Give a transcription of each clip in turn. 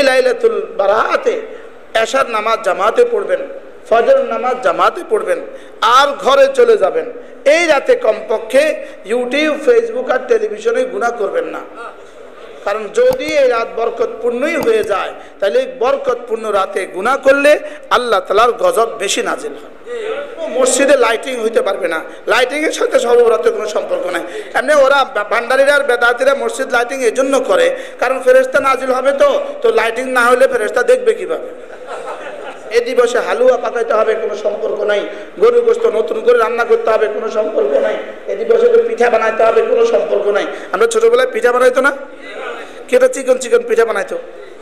লাইলাতুল বারাতে এশার নামাজ জামাতে পড়বেন, ফজর নামাজ জামাতে পড়বেন, আর ঘরে চলে যাবেন। এই রাতে কমপক্ষে ইউটিউব, ফেসবুক আর টেলিভিশনে গুনাহ করবেন না। কারণ যদি এই রাত বরকতপূর্ণই হয়ে যায়, তাহলে এই বরকতপূর্ণ রাতে গুনাহ করলে আল্লাহ তাআলার গজব বেশি নাজিল হয়। মসজিদে লাইটিং হইতে পারবে না, লাইটিং এর সাথে শবে বরাতের কোনো সম্পর্ক নাই। এমনি ওরা ভান্ডারীরা আর বেদাতীরা মসজিদ লাইটিং এই জন্য করে, কারণ ফেরেশতা নাজিল হবে, তো লাইটিং না হলে ফেরেশতা দেখবে কিভাবে। এই দিবসে হালুয়া পাকাইতে হবে, কোনো সম্পর্ক নাই। গরু গোশত নতুন করে রান্না করতে হবে, কোনো সম্পর্ক নাই। এই দিবসে তো পিঠা বানাইতে হবে, কোনো সম্পর্ক নাই। আমরা ছোটবেলায় পিঠা বানাইতো না, কেটা চিকন চিকন পিঠা বানাইতো,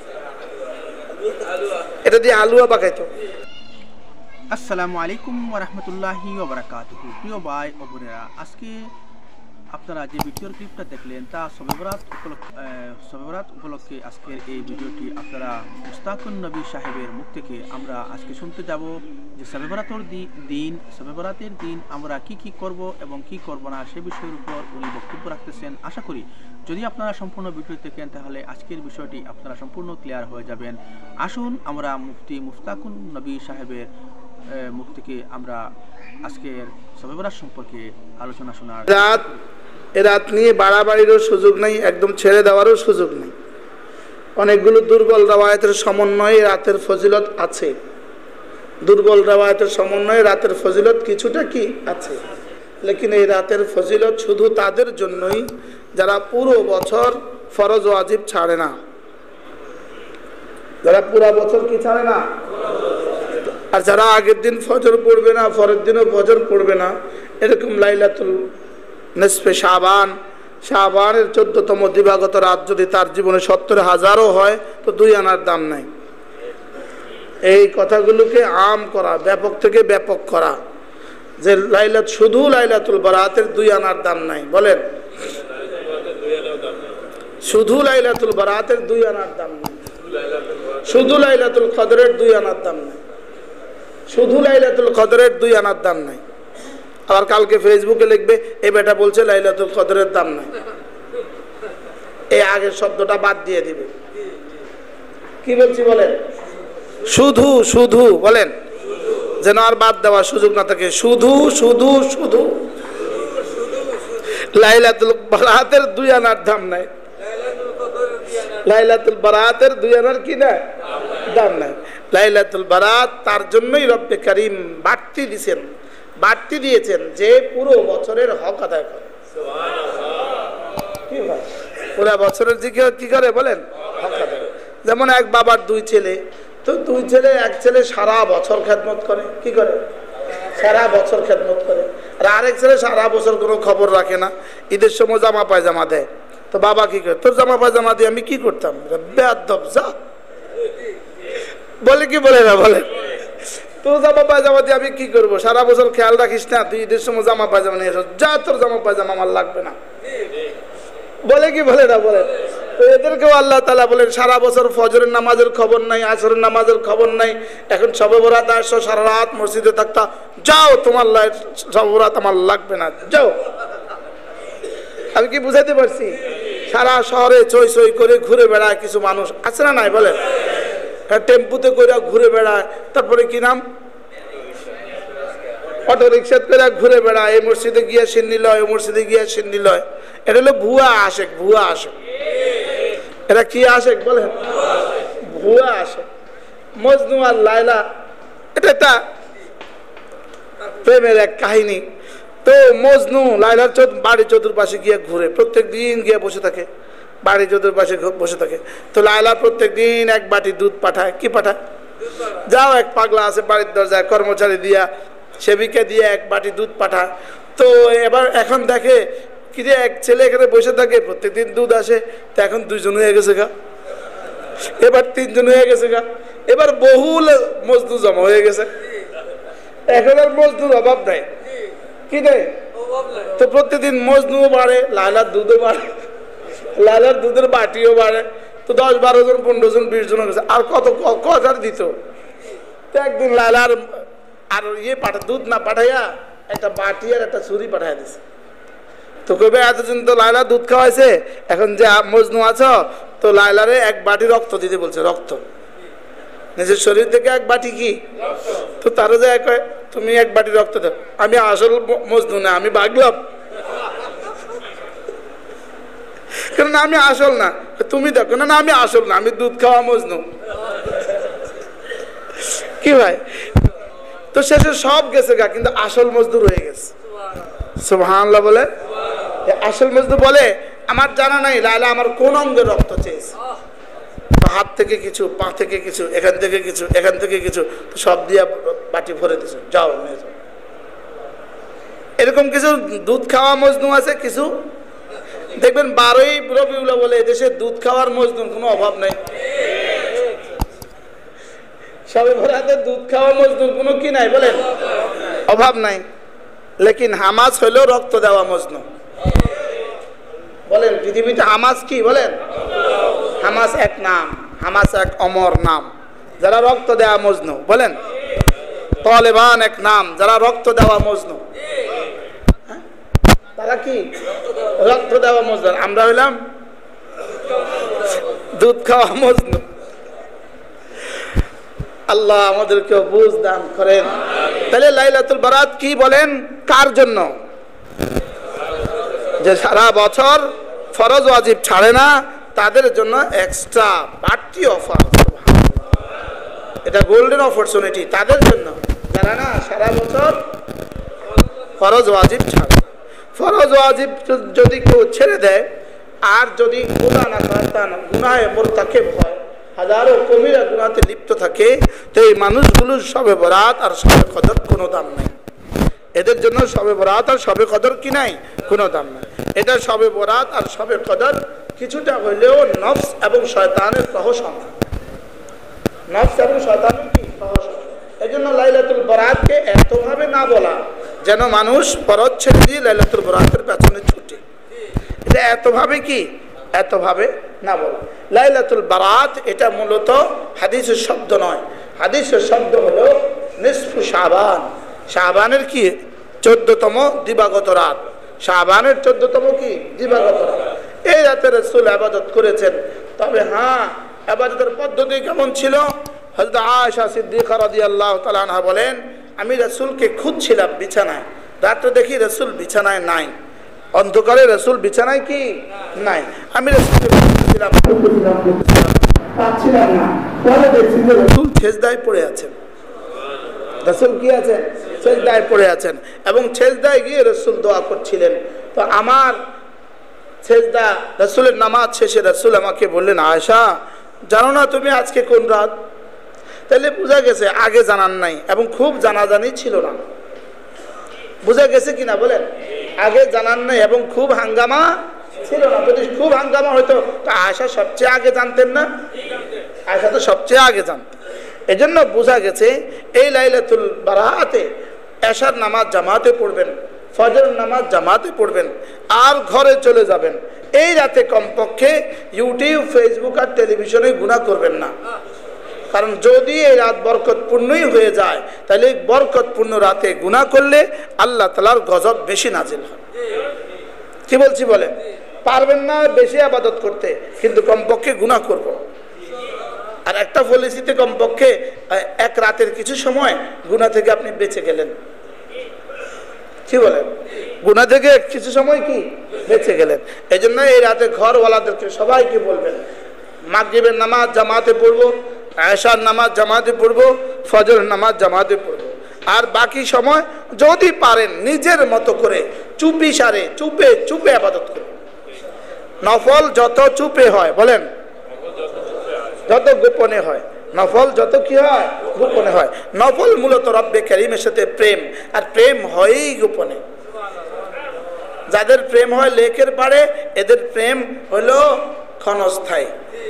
এটা দিয়ে হালুয়া পাকাইতো। আসসালামু আলাইকুম ওয়া রাহমাতুল্লাহি ওয়া বারাকাতুহু। প্রিয় ভাই ও বোনেরা, আজকে আপনারা যে ভিডিওর ক্লিপটা দেখলেন তা শবে বরাত উপলক্ষে আজকের এই ভিডিওটি আপনারা মুস্তাকুন নবী সাহেবের মুখ থেকে আমরা আজকে শুনতে যাব যে শবে বরাতের দিন আমরা কি করব এবং কি করব না সে বিষয়ের উপর উনি বক্তব্য রাখতেছেন। আশা করি যদি আপনারা সম্পূর্ণ ভিডিও দেখেন তাহলে আজকের বিষয়টি আপনারা সম্পূর্ণ ক্লিয়ার হয়ে যাবেন। আসুন আমরা মুফতি মুস্তাকুন নবী সাহেবের মুখ থেকে আমরা আজকের শবে বরাত সম্পর্কে আলোচনা শোনার। রাত নিয়ে বাড়াবাড়িরও সুযোগ নেই, একদম ছেড়ে দেওয়ারও সুযোগ নেই। অনেকগুলো দুর্বল রওয়ায়াতের সমন্বয়ে রাতের ফজিলত আছে, দুর্বল রওয়ায়াতের সমন্বয়ে রাতের ফজিলত কিছুটা কি আছে। লেকিন এই রাতের ফজিলত শুধু তাদের জন্যই যারা পুরো বছর ফরজ ওয়াজিব ছাড়ে না, যারা পুরো বছর কি ছাড়ে না, আর যারা আগের দিন ফজর পড়বে না, পরের দিনও ফজর পড়বে না, এরকম লাইলাতুল নিসফে শাবানের 14তম দিবাগত রাত যদি তার জীবনে 70,000ও হয় তো 2 আনার দাম নাই। এই কথাগুলোকে আম করা, ব্যাপক থেকে ব্যাপক করা, যে শুধু লাইলাতুল বারাতের 2 আনার দাম নাই। বলেন, শুধু লাইলাতুল বারাতের 2 আনার দাম নাই, শুধু লাইলাতুল কদরের 2 আনার দাম নাই, শুধু লাইলাতুল কদরের 2 আনার দাম নাই। আবার কালকে ফেসবুকে লিখবে এই বেটা বলছে লাইলাতুল কদরের দাম নাই, এই আগের শব্দটা বাদ দিয়ে দিবে। কি বলছি বলেন, শুধু শুধু বলেন, যেন আর বাদ দেওয়ার সুযোগ না থাকে। শুধু শুধু শুধু লাইলাতুল বারাতের 2 আনার দাম নাই, লাইলাতুল বারাতের 2 আনার কি না দাম নাই। লাইলাতুল বারাত তার জন্যই রব্বে কারীম বাড়তি দিয়েছেন যে পুরো বছরের হক আদায় করে। পুরো বছরের কি করে বলেন, হক আদায়। যেমন এক বাবার 2 ছেলে, তো 2 ছেলে, এক ছেলে সারা বছর খেদমত করে, কি করে, সারা বছর খেদমত করে। আর আরেক ছেলে সারা বছর কোনো খবর রাখে না, ঈদের সময় জামা পায়জামা দেয়। তো বাবা কি করে, তোর জামা পায়জামা দিয়ে আমি কি করতাম, বেয়াদব যা বলে, কি বলে না বলে, তোর জামা পায়জামা দিয়ে আমি কি করবো, সারা বছর খেয়াল রাখিস না, তুই ঈদের সময় জামা পায়জামা নিয়ে এসো, যা তোর জামা পায়জামা আমার লাগবে না, বলে কি বলে না বলে। তো এদেরকেও আল্লাহ তাআলা বলেন সারা বছর ফজরের নামাজের খবর নাই, আসরের নামাজের খবর নাই, এখন শবে বরাত আসছো, সারা রাত মসজিদে থাকতা, যাও তোমার শবে বরাত আমার লাগবে না, যাও। আমি কি বুঝাইতে পারছি? সারা শহরে চই চই করে ঘুরে বেড়ায় কিছু মানুষ, আছে না নাই বলেন, টেম্পুতে করে ঘুরে বেড়ায়, তারপরে কি নাম, অটো রিক্সা করে ঘুরে বেড়ায়, এই মসজিদে গিয়ে সিন্নি লয়, ওই মসজিদে গিয়ে সিন্নি লয়। এটা হলো ভুয়া আশেক, ভুয়া আশেক। এটা কি আশেক বলেন, ভুয়া আশেক। মজনু আর লায়লা এটা একটা প্রেমের এক কাহিনী। তো মজনু লায়লার বাড়ি চতুর্পাশে গিয়ে ঘুরে, প্রত্যেক দিন গিয়ে বসে থাকে, বাড়ি চতুর্পাশে বসে থাকে। তো লায়লা প্রত্যেক দিন 1 বাটি দুধ পাঠায়, কি পাঠায়, যাও এক পাগলা আছে বাড়ির দরজায়, কর্মচারী দিয়া, সেবিকা দিয়ে 1 বাটি দুধ পাঠায়। তো এখন দেখে কি যে এক ছেলে এখানে বসে থাকে, প্রত্যেকদিন দুধ আসে, তো এখন 2 জন হয়ে গেছে গা, এবার 3 জন হয়ে গেছে গা, এবার বহুল মজদুর জমা হয়ে গেছে, এখন আর মজদুর অভাব নাই, কি নেই। তো প্রত্যেকদিন মজনুও বাড়ে, লায়লার দুধও বাড়ে, লায়লার দুধের বাটিও বাড়ে। তো 10-12 জন, 15 জন, 20 জন হয়ে গেছে, আর কত আর দিত। তো একদিন লায়লার আর দুধ না পাঠাইয়া একটা বাটি আর একটা ছুরি পাঠাইয়া দিছে। তো কইবে এতদিন তো লায়লা দুধ খাওয়াইছে, এখন যে মজনু আছো তো লায়লারে এক বাটি রক্ত দিতে বলছে, রক্ত নিজের শরীর থেকে এক বাটি কি, তো তারা যায় কয় তুমি এক বাটি রক্ত দাও। আমি আসল মজনু না, আমি বাগলাম, কারণ আমি আসল না। তুমি দেখো না, আমি আসল না, আমি দুধ খাওয়া মজনু। কি ভাই, তো শেষে সব গেছে গা, কিন্তু আসল মজদুর হয়ে গেছে। সুবহানাল্লাহ বলে। আসল মজদুর বলে আমার জানা নাই লায়লা আমার কোন অঙ্গের রক্ত চেয়েছে, হাত থেকে কিছু, পা থেকে কিছু, এখান থেকে কিছু, এখান থেকে কিছু, সব দিয়ে বাটি ভরে দিছে, যাও নিয়ে যাও। এরকম কিছু দুধ খাওয়া মজনু আছে, কিছু দেখবেন 12ই রবিউল বলে এদেশে দুধ খাওয়ার মজনুর কোনো অভাব নাই। সবে বরাতে দুধ খাওয়া মজনুর কোনো কি নাই বলেন, অভাব নাই। লেকিন হামাস হইল রক্ত দেওয়া মজনু। বলেন পৃথিবীতে হামাস কি বলেন, হামাস এক নাম, হামাস এক অমর নাম, যারা রক্ত দেওয়া মজনু। বলেন তালেবান এক নাম, যারা রক্ত দেওয়া মজনু। তারা কি রক্ত দেওয়া মজনু, আমরা হইলাম দুধ খাওয়া মজনু। আল্লাহ আমাদেরকে বুঝ দান করেন। তাহলে লাইলাতুল বারাত কি বলেন, কার জন্য? যে সারা বছর ফরজ ওয়াজিব ছাড়ে না, তাদের জন্য এক্সট্রা বাড়তি অফার। এটা গোল্ডেন অপরচুনিটি তাদের জন্য, যারা না সারা বছর ফরজ ওয়াজিব ছাড়ে। ফরজ ওয়াজিব যদি কেউ ছেড়ে দেয় আর যদি গুনাহ না করে, তা না গুনাহে মুরতাকিব হয়, হাজারো কবিরা গুনাহতে লিপ্ত থাকে, তো এই মানুষগুলোর শবে বরাত আর শবে কদর কোনো দাম নাই। এদের জন্য শবে বরাত আর শবে কদর কি নাই, কোনো দাম নাই। এটা শবে বরাত আর শবে কদর কিছুটা হইলেও নফস এবং শয়তানের প্রহসন, নফস এবং শয়তানের কি প্রহসন। এই জন্য লাইলাতুল বারাতকে এতভাবে না বলা যেন মানুষ ফরজ ছেড়ে দিয়ে লাইলাতুল বারাতের পেছনে ছুটে, এটা এতভাবে কি, এতভাবে না বলা। লাইলাতুল বারাত এটা মূলত হাদিসের শব্দ নয়, হাদিসের শব্দ হলো নিসফু শাবান, শাবানের কি 14তম দিবাগত রাত, শাবানের 14তম কি দিবাগত রাত। এই রাতে রাসূল ইবাদত করেছেন। তবে হ্যাঁ, ইবাদতের পদ্ধতি কেমন ছিল? হযরত আয়েশা সিদ্দিকা রাদিয়াল্লাহু তাআলা আনহা বলেন, আমি রাসূলকে খুঁজছিলাম বিছানায়, রাতে দেখি রাসূল বিছানায় নাই, অন্ধকারে রাসূল বিছানায় কি নাই। আমি রাসূলকে খুঁজছিলাম, পাচ্ছিলাম না, পরে দেখছি যে রাসূল সেজদায় পড়ে আছেন। রাসূল কি আছেন? সেজদায় পড়ে আছেন, এবং সেজদায় গিয়ে রাসূল দোয়া করছিলেন। তো আমার সেজদা, রাসূলের নামাজ শেষে রাসূল আমাকে বললেন, আয়েশা জানো না তুমি আজকে কোন রাত? তাহলে বোঝা গেছে আগে জানান নাই এবং খুব জানাজানি ছিল না। বোঝা গেছে কিনা বলেন? আগে জানান নাই এবং খুব হাঙ্গামা ছিল না। যদি খুব হাঙ্গামা হইতো তো আয়েশা সবচেয়ে আগে জানতেন না? আয়েশা তো সবচেয়ে আগে জানতেন। এজন্য বোঝা গেছে এই লাইলাতুল বারাতে এশার নামাজ জামাতে পড়বেন, ফজর নামাজ জামাতে পড়বেন, আর ঘরে চলে যাবেন। এই রাতে কমপক্ষে ইউটিউব, ফেসবুক আর টেলিভিশনে গুনাহ করবেন না। কারণ যদি এই রাত বরকতপূর্ণই হয়ে যায়, তাহলে এই বরকতপূর্ণ রাতে গুনাহ করলে আল্লাহ তাআলার গজব বেশি নাজিল হয়। কি বলছি বলেন? পারবেন না বেশি ইবাদত করতে, কিন্তু কমপক্ষে গুনাহ করব। আর একটা পলিসিতে কমপক্ষে এক রাতের কিছু সময় গুনাহ থেকে আপনি বেঁচে গেলেন। কি বলেন? গুনাহ থেকে কিছু সময় কি বেঁচে গেলেন। এই জন্য এই রাতে ঘরওয়ালাদেরকে সবাইকে বলবেন, মাগরিবের নামাজ জামাতে পড়বো, এশার নামাজ জামাতে পড়বো, ফজর নামাজ জামাতে পড়বো, আর বাকি সময় যদি পারেন নিজের মতো করে চুপি সারে চুপে চুপে ইবাদত করুন। নফল যত চুপে হয়, বলেন যত গোপনে হয়, নফল যত কি হয় গোপনে হয়। নফল মূলত রব্বে কারীমের সাথে প্রেম, আর প্রেম হয়ই গোপনে। যাদের প্রেম হয় লেকের পাড়ে, এদের প্রেম হলো ক্ষণস্থায়ী।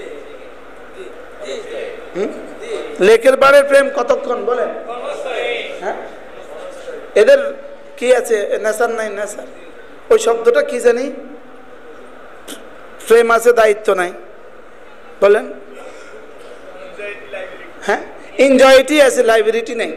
লেকের পাড়ের প্রেম কতক্ষণ বলেন? হ্যাঁ, এদের কি আছে? নেশার নাই, নেশার ওই শব্দটা কি জানি, প্রেম আছে দায়িত্ব নাই, বলেন? হ্যাঁ, এনজয়টি আছে, লাইব্রেরিটি নেই।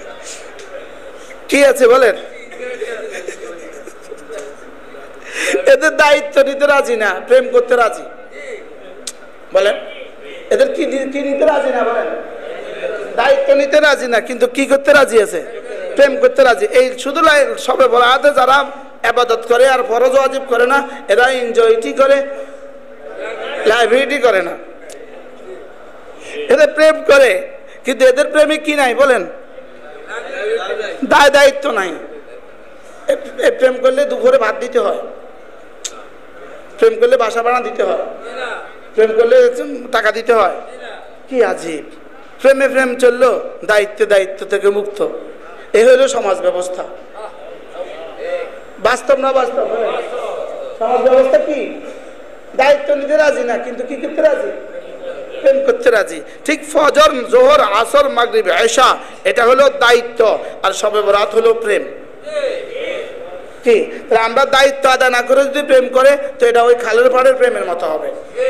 কি আছে বলেন? এদের দায়িত্ব নিতে রাজি না, প্রেম করতে রাজি। বলেন এদের কি নিতে রাজি না? বলেন দায়িত্ব নিতে রাজি না, কিন্তু কি করতে রাজি আছে? প্রেম করতে রাজি। এই শুধু সবে বরাতে যারা ইবাদত করে আর ফরজ ওয়াজিব করে না, এরা এনজয়টি করে, লাইব্রেরিটি করে না। এদের প্রেম করে, কিন্তু এদের প্রেমে কি নাই? বলেন দায়িত্ব নাই। প্রেম করলে দুপুরে ভাত দিতে হয়, প্রেম করলে বাসা ভাড়া দিতে হয়, প্রেম করলে টাকা দিতে হয়। কি আজীব! প্রেমে প্রেম চললো, দায়িত্ব থেকে মুক্ত। এ হলো সমাজ ব্যবস্থা। বাস্তব না বাস্তব? সমাজ ব্যবস্থা কি? দায়িত্ব নিতে রাজি না, কিন্তু কি করতে রাজি? প্রেম করতে রাজি। ঠিক ফজর, জোহর, আসর, মাগরিব, এশা এটা হলো দায়িত্ব, আর শবে বরাত হলো প্রেম। কি তাহলে আমরা দায়িত্ব আদায় না করে যদি প্রেম করে, তো এটা ওই খালের পাড়ের প্রেমের মতো হবে।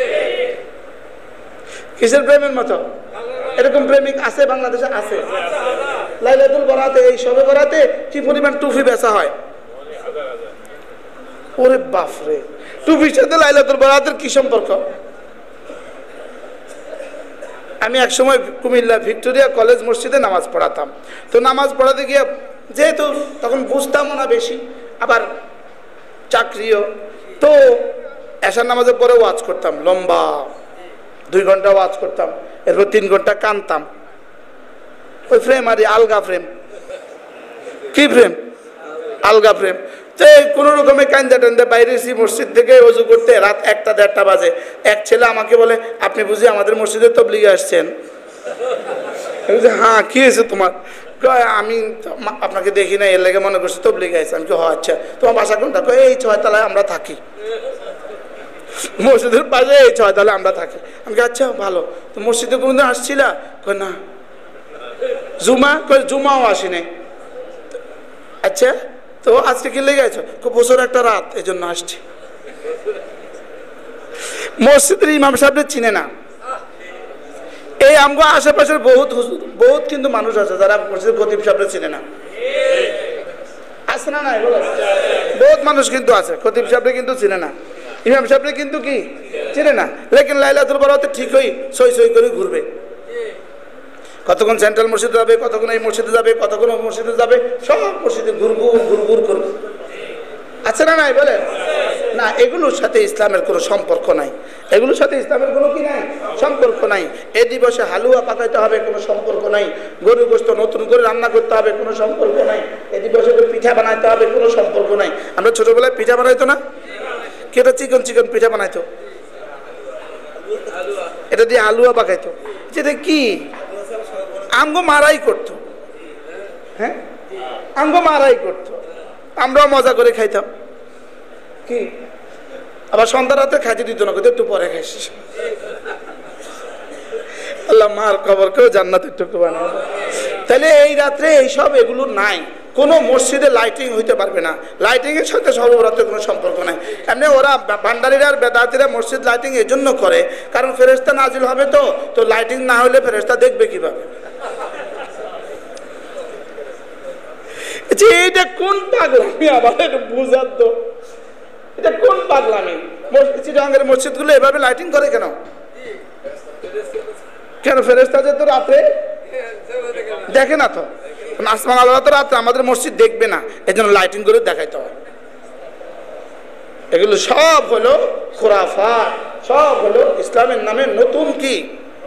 কিসের প্রেমের মতো? এরকম প্রেমিক আছে বাংলাদেশে, আছে। লাইলাতুল বরাতে, এই শবে বরাতে কি পরিমাণ টুপি বেচা হয়! ওরে বাপরে, টুপির সাথে লাইলাতুল বরাতের কি সম্পর্ক? আমি এক সময় কুমিল্লা ভিক্টোরিয়া কলেজ মসজিদে নামাজ পড়াতাম। তো নামাজ পড়াতে গিয়ে, যেহেতু তখন বুঝতামও না বেশি, আবার চাকরিও, তো এশার নামাজের পরে ওয়াজ করতাম, লম্বা 2 ঘন্টা ওয়াজ করতাম, এরপর 3 ঘন্টা কানতাম। ওই প্রেম আর আলগা প্রেম। কি প্রেম? আলগা প্রেম। তো কোনো রকমে কান্দা টান্দা বাইরে এসে মসজিদ থেকে ওযু করতে রাত 1টা-1:30 বাজে। এক ছেলে আমাকে বলে, আপনি বুঝি আমাদের মসজিদে তবলিগে আসছেন? হ্যাঁ, কি হয়েছে তোমার? আমি আপনাকে দেখি না, এর লেগে মনে করছি তবলিগে আসছে। আমি কি, আচ্ছা, তোমার বাসা কোনটা? এই 6 তলায় আমরা থাকি, মসজিদের পাশে এই 6 তলায় আমরা থাকি। আমি আচ্ছা ভালো, তো মসজিদে কোনদিন আসছিলা? না। জুমাও আসি নাই। আচ্ছা, তো আজকে কি লেগে আছো? বছর একটা রাত, এই জন্য আসছি। মসজিদের ইমাম সাহেব চিনে না। এই আমগো আশেপাশের বহুত কিন্তু মানুষ আছে যারা মসজিদের খতিব সাহেব চিনে না। আছে না? নাই? বহুত মানুষ কিন্তু আছে, খতিব সাহেব কিন্তু চিনে না, ইমাম সাহেব কিন্তু কি চিনে না। লেকিন লাইলাতুল বরাতে ঠিকই সই করে ঘুরবে। কতক্ষণ সেন্ট্রাল মসজিদে যাবে, কতক্ষণ এই মসজিদে যাবে, কতক্ষণ ওই মসজিদে যাবে, সব মসজিদে ঘুরঘুর করবে। আছে না? নাই? বলেন না। এগুলোর সাথে ইসলামের কোনো সম্পর্ক নাই। এগুলোর সাথে ইসলামের কোনো কি নাই? সম্পর্ক নাই। এই দিবসে হালুয়া পাকাইতে হবে, কোনো সম্পর্ক নাই। গরু গোশত নতুন করে রান্না করতে হবে, কোনো সম্পর্ক নাই। এই দিবসে পিঠা বানাইতে হবে, কোনো সম্পর্ক নাই। আমরা ছোটবেলায় পিঠা বানাইতো না? কেটা চিকন পিঠা বানাইতো, এটা দিয়ে হালুয়া পাকাইতো। যেটা কি আমগো মারাই করতো। হ্যাঁ, আমগো মারাই করতো, আমরাও মজা করে খাইতাম। কি আবার সন্ধ্যা রাতে খাইতে দিত না, একটু পরে খাইছিস। আল্লাহ মার কবরকেও জান্নাতের টুকরো বানায়। তাহলে এই রাত্রে এইসব এগুলো নাই। কোনো মসজিদে লাইটিং হইতে পারবে না। লাইটিং এর সাথে শবে বরাতের কোনো সম্পর্ক নাই। এমনি ওরা ভান্ডারিরা আর বেদাতিরা মসজিদ লাইটিং এই জন্য করে, কারণ ফেরেশতা নাজিল হবে, তো লাইটিং না হলে ফেরেশতা দেখবে কিভাবে? এটা কোন পাগলামি? আবার এটা বুঝার তো, এটা কোন পাগলামি? চিটাগাঙ্গের মসজিদগুলো এভাবে লাইটিং করে কেন? ফেরেশতা যে তো রাতে দেখে না, তো আসমান আল্লাহ তো রাতে আমাদের মসজিদ দেখবে না, এই জন্য লাইটিং করে দেখাইতে হয়। এগুলো সব হলো খুরাফাত, সব হলো ইসলামের নামে নতুন কি,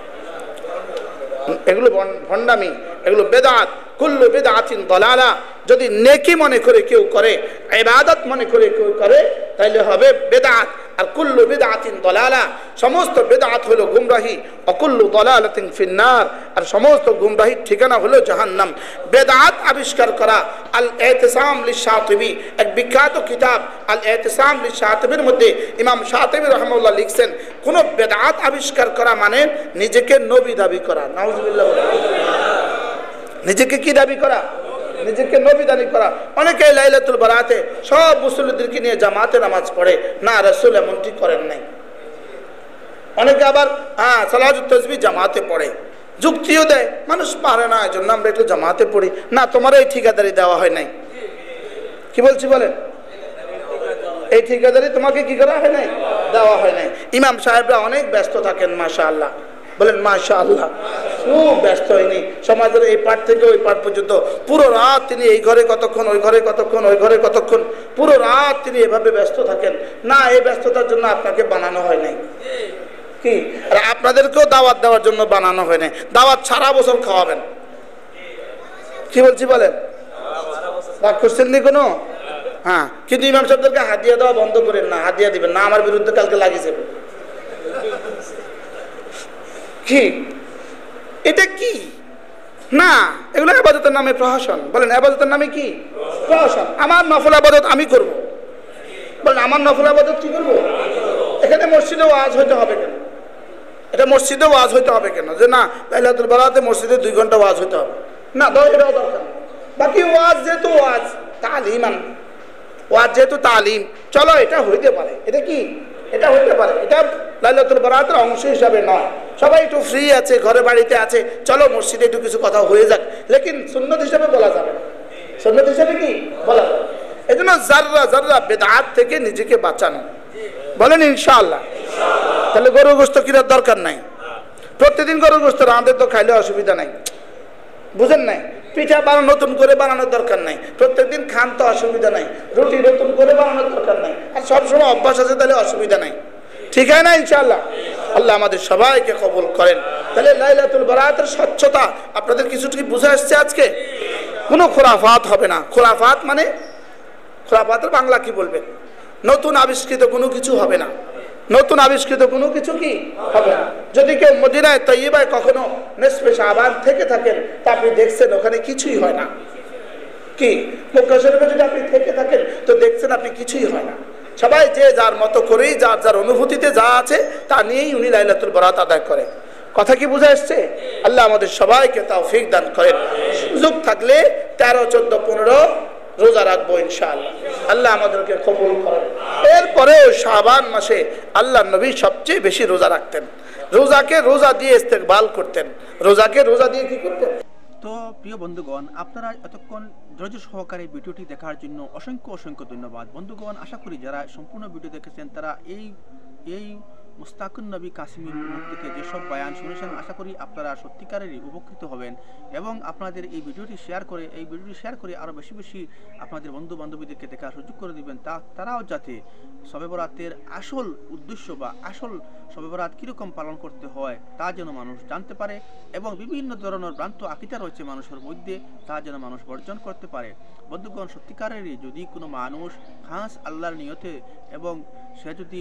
এগুলো ভণ্ডামি, এগুলো বেদাত। কুল্লু বিদআতিন দালালা। যদি নেকি মনে করে কেউ করে, ইবাদত মনে করে কেউ করে, তাহলে হবে বেদাত। আর কুল্লু বিদআতিন দালালা, সমস্ত বেদাত হলো গুমরাহি। অকুল্লু দালালাতিন ফিন্নার, আর সমস্ত গুমরাহির ঠিকানা হলো জাহান্নাম। বেদাত আবিষ্কার করা, আল ইতিসাম লিশ-শাতিবি, এক বিখ্যাত কিতাব আল ইতিসাম লিশ-শাতিবির মধ্যে ইমাম শাতিবি রাহিমাহুল্লাহ লিখছেন, কোন বেদাত আবিষ্কার করা মানে নিজেকে নবী দাবি করা। নাউজুবিল্লাহ। নিজেকে কি দাবি করা? নিজেকে নবী দাবি করা। অনেকে লাইলাতুল বরাতে সব মুসল্লিদেরকে নিয়ে জামাতে নামাজ পড়ে, না, রাসূল এমনটি করেন নাই। অনেকে আবার সালাতুত তাসবিহ জামাতে পড়ে, যুক্তিও দেয় মানুষ পারে না, এজন্য আমরা একটু জামাতে পড়ি। না, তোমার এই ঠিকাদারি দেওয়া হয় নাই। কি বলছি বলেন? এই ঠিকাদারি তোমাকে কি করা হয় নাই, দেওয়া হয় নাই। ইমাম সাহেবরা অনেক ব্যস্ত থাকেন, মাশাআল্লাহ, বলেন মাশাআল্লাহ, খুব ব্যস্ত হয়নি। সমাজের এই পাঠ থেকে ওই পাঠ পর্যন্ত পুরো রাত তিনি এই ঘরে কতক্ষণ, ওই ঘরে কতক্ষণ, ওই ঘরে কতক্ষণ, পুরো রাত তিনি এভাবে ব্যস্ত থাকেন। না, এই ব্যস্ততার জন্য আপনাকে বানানো হয় নাই, কি আর আপনাদেরকেও দাওয়াত দেওয়ার জন্য বানানো হয় নাই। দাওয়াত সারা বছর খাওয়াবেন, কি বলছি বলেন, রাগ করছেন নি কোনো? হ্যাঁ, কিন্তু ইমাম সাহেবদেরকে হাদিয়া দেওয়া বন্ধ করেন না, হাদিয়া দিবেন না, আমার বিরুদ্ধে কালকে লাগিয়ে যাবে। কি এটা কি না, এগুলো ইবাদতের নামে প্রহসন। বলেন ইবাদতের নামে কি প্রহসন? আমার নফল ইবাদত আমি করব, বলেন আমার নফল ইবাদত কি করব? এখানে মসজিদে ওয়াজ হইতে হবে কেন? এটা মসজিদে ওয়াজ হইতে হবে কেন যে না লাইলাতুল বারাতে মসজিদে 2 ঘন্টা ওয়াজ হইতে হবে? না, এটাও দরকার। বাকি ওয়াজ যেহেতু ওয়াজ তালিমান, ওয়াজ যেহেতু তালিম, চলো এটা হইতে পারে। এটা কি? এটা হইতে পারে, এটা লাইলাতুল বারাতের অংশ হিসাবে নয়। সবাই একটু ফ্রি আছে, ঘরে বাড়িতে আছে, চলো মসজিদে একটু কিছু কথা হয়ে যাক, লেকিন সুন্নত হিসাবে বলা যাবে না। সুন্নত হিসাবে কি বলা যাবে? এই জন্য জাররা জাররা বেদাত থেকে নিজেকে বাঁচানো, বলেন ইনশাআল্লাহ। তাহলে গরুর গোশত কেনার দরকার নাই, প্রতিদিন গরুর গোশত আমাদের তো খাইলে অসুবিধা নাই, বুঝেন নাই? পিঠা নতুন করে বানানোর দরকার নাই, প্রত্যেকদিন খান তো অসুবিধা নাই, রুটি নতুন করে বানানোর দরকার নাই, আর সবসময় অভ্যাস আছে তাহলে অসুবিধা নাই, ঠিক হয় না ইনশাআল্লাহ? আল্লাহ আমাদের সবাইকে কবুল করেন। তাহলে লাইলাতুল বারাতের স্বচ্ছতা আপনাদের কিছু কি বুঝে আসছে আজকে? কোনো খোরাফাত হবে না। খোরাফাত মানে, খোরাফাতের বাংলা কি বলবেন? নতুন আবিষ্কৃত কোনো কিছু হবে না, নতুন আবিষ্কৃত কোনো কিছু কি হবে না। যদি কেউ মদিনায় তৈয়বায় কখনো নিসফে শাবান থেকে থাকেন তা আপনি দেখছেন ওখানে কিছুই হয় না। কি মক্কা শরীফে যদি আপনি থেকে থাকেন তো দেখছেন আপনি কিছুই হয় না। সবাই যে যার মতো করেই যার যার অনুভূতিতে যা আছে তা নিয়েই উনি লাইলাতুল বারাত আদায় করে। কথা কি বুঝে আসছে? আল্লাহ আমাদের সবাইকে তৌফিক দান করেন। সুযোগ থাকলে 13, 14, 15 রোজা রাখবো ইনশাআল্লাহ, আল্লাহ আমাদেরকে কবুল করেন। এরপরেও শাবান মাসে আল্লাহ নবী সবচেয়ে বেশি রোজা রাখতেন, রোজাকে রোজা দিয়ে ইস্তেকবাল করতেন, রোজাকে রোজা দিয়ে কি করতেন। তো প্রিয় বন্ধুগণ, আপনারা এতক্ষণ ধৈর্য সহকারে ভিডিওটি দেখার জন্য অসংখ্য অসংখ্য ধন্যবাদ। বন্ধুগণ, আশা করি যারা সম্পূর্ণ ভিডিও দেখেছেন তারা এই মুস্তাকুন নবী কাসিমের মুখ থেকে যেসব বয়ান শুনেছেন, আশা করি আপনারা সত্যিকারেরই উপকৃত হবেন এবং আপনাদের এই ভিডিওটি শেয়ার করে আরও বেশি বেশি আপনাদের বন্ধু বান্ধবীদেরকে দেখার সুযোগ করে দিবেন, তারাও যাতে শবে বরাতের আসল উদ্দেশ্য বা আসল শবে বরাত কীরকম পালন করতে হয় তা যেন মানুষ জানতে পারে এবং বিভিন্ন ধরনের ভ্রান্ত আকীদা রয়েছে মানুষের মধ্যে তা যেন মানুষ বর্জন করতে পারে। বন্ধুগণ, সত্যিকারেরই যদি কোনো মানুষ খাস আল্লাহর নিয়তে এবং সে যদি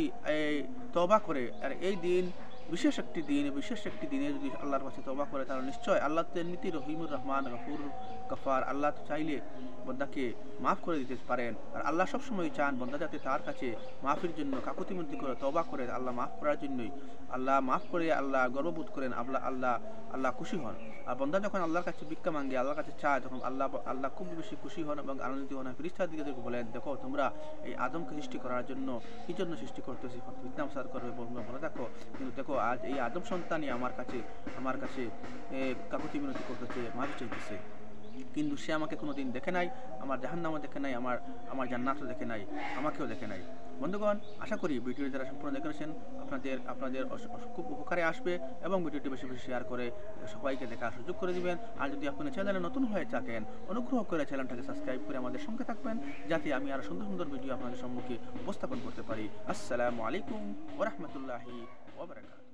তওবা করে আর এই দিন বিশেষ একটি দিনে যদি আল্লাহর কাছে তওবা করে তাহলে নিশ্চয় আল্লাহ তো এমনিতেই রহিমুর রহমান, গফুর গফার, আল্লাহ তো চাইলে বন্দাকে মাফ করে দিতে পারেন। আর আল্লাহ সবসময় চান বন্দা যাতে তার কাছে মাফের জন্য কাকুতিমিনতি করে তওবা করে আল্লাহ মাফ করার জন্যই, আল্লাহ মাফ করে আল্লাহ গর্ববোধ করেন, আল্লাহ খুশি হন। আর বন্দা যখন আল্লাহর কাছে ভিক্ষা মাঙ্গে, আল্লাহর কাছে চায়, তখন আল্লাহ খুব বেশি খুশি হন এবং আনন্দিত হন। ফেরেশতাদেরকে বলেন, দেখো তোমরা এই আদমকে সৃষ্টি করার জন্য কি জন্য সৃষ্টি করতেছি, ইতনাম সার করবে বলে দেখো, কিন্তু দেখো আজ এই আদম সন্তানই আমার কাছে কাকুতি মিনতি করতেছে, মাফ চাইতেছে, কিন্তু সে আমাকে কোনোদিন দেখে নাই, আমার জাহান্নামও দেখে নাই, আমার জান্নাতও দেখে নাই, আমাকেও দেখে নাই। বন্ধুগণ, আশা করি ভিডিওটি যারা সম্পূর্ণ দেখেছেন আপনাদের খুব উপকারে আসবে এবং ভিডিওটি বেশি বেশি শেয়ার করে সবাইকে দেখার সুযোগ করে দিবেন। আর যদি আপনি চ্যানেলে নতুন হয়ে থাকেন, অনুগ্রহ করে চ্যানেলটাকে সাবস্ক্রাইব করে আমাদের সঙ্গে থাকবেন, যাতে আমি আরো সুন্দর সুন্দর ভিডিও আপনাদের সম্মুখে উপস্থাপন করতে পারি। আসসালামু আলাইকুম ওয়া রাহমাতুল্লাহি ওয়া বারাকাতুহু।